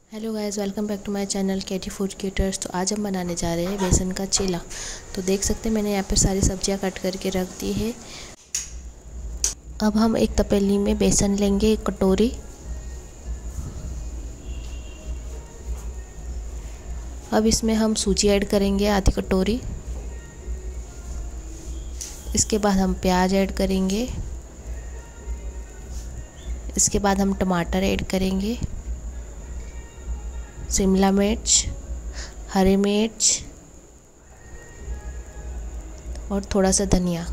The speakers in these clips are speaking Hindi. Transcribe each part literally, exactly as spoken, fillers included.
Hello guys, welcome back to my channel KT food creators. तो आज हम बनाने जा रहे हैं बेसन का चीला। तो देख सकते हैं मैंने यहाँ पे सारी सब्जियां कट करके रख दी है। अब हम एक तपेली में बेसन लेंगे, एक कटोरी। अब इसमें हम सूजी ऐड करेंगे आधी कटोरी। इसके बाद हम प्याज ऐड करेंगे। इसके बाद हम टमाटर ऐड करेंगे, शिमला मिर्च, हरी मिर्च और थोड़ा सा धनिया,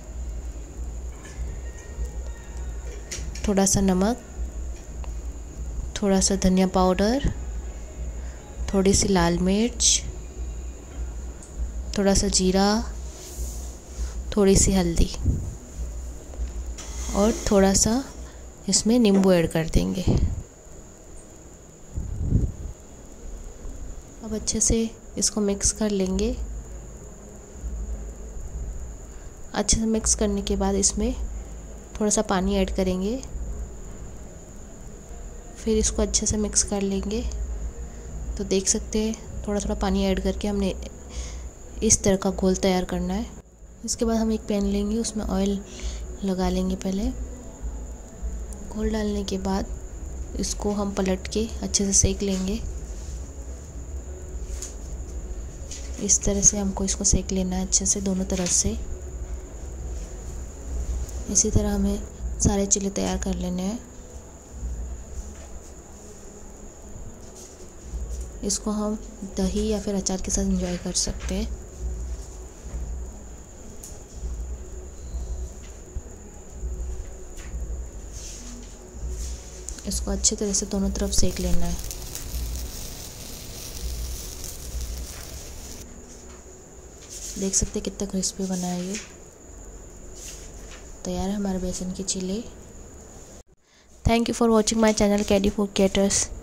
थोड़ा सा नमक, थोड़ा सा धनिया पाउडर, थोड़ी सी लाल मिर्च, थोड़ा सा जीरा, थोड़ी सी हल्दी और थोड़ा सा इसमें नींबू ऐड कर देंगे। अब अच्छे से इसको मिक्स कर लेंगे। अच्छे से मिक्स करने के बाद इसमें थोड़ा सा पानी ऐड करेंगे, फिर इसको अच्छे से मिक्स कर लेंगे। तो देख सकते हैं थोड़ा थोड़ा पानी ऐड करके हमने इस तरह का घोल तैयार करना है। इसके बाद हम एक पैन लेंगे, उसमें ऑयल लगा लेंगे। पहले घोल डालने के बाद इसको हम पलट के अच्छे से सेक लेंगे। इस तरह से हमको इसको सेक लेना है अच्छे से दोनों तरफ से। इसी तरह हमें सारे चीले तैयार कर लेने हैं। इसको हम दही या फिर अचार के साथ एंजॉय कर सकते हैं। इसको अच्छे तरह से दोनों तरफ सेक लेना है। देख सकते हैं कितना क्रिस्पी बना है। ये तैयार है हमारे बेसन के चीले। Thank you for watching my channel KT food creators.